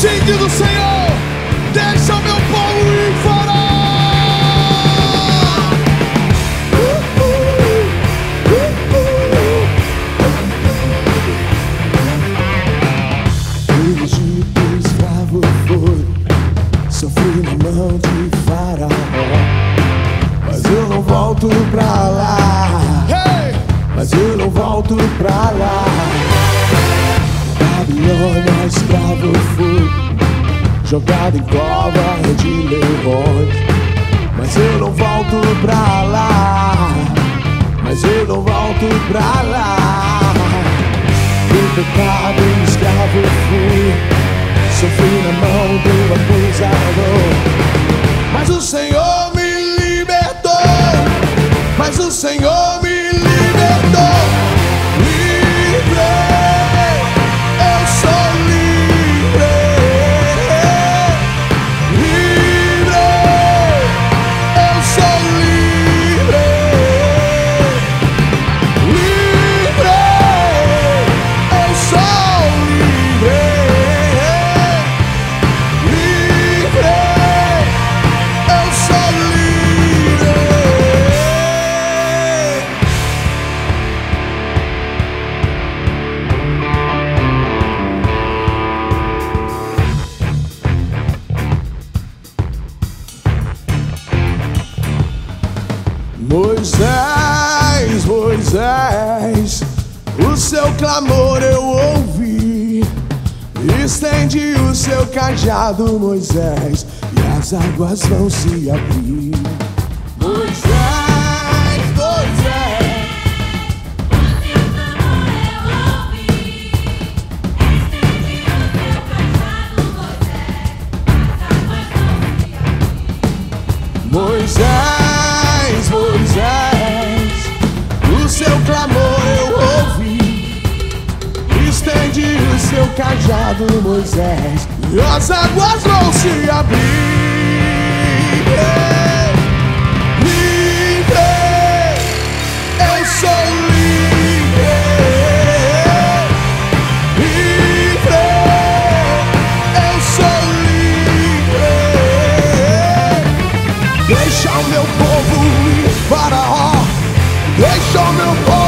Assim diz o Senhor: deixa o meu povo ir fora. O Egito escravo foi, sofri na mão de Faraó, mas eu não volto pra lá. Mas eu não volto pra lá. Babilônia, escravo fui, jogado em cova de leões, mas eu não volto pra lá. Mas eu não volto pra lá. Do pecado, escravo fui, sofri na mão do acusador, mas o Senhor me libertou. Mas o Senhor me libertou. Livre, eu sou livre. Livre, eu sou livre. Livre, eu sou livre. Livre, eu sou livre. Moisés, Moisés, o seu clamor eu ouvi. Estende o seu cajado, Moisés, e as águas vão se abrir. Moisés, Moisés, Moisés, Moisés, o seu clamor eu ouvi. Estende o seu cajado, Moisés, e as águas vão se abrir. Livre, eu sou livre. Livre, eu sou livre. Deixa o meu povo ir, Faraó. Deixa o meu povo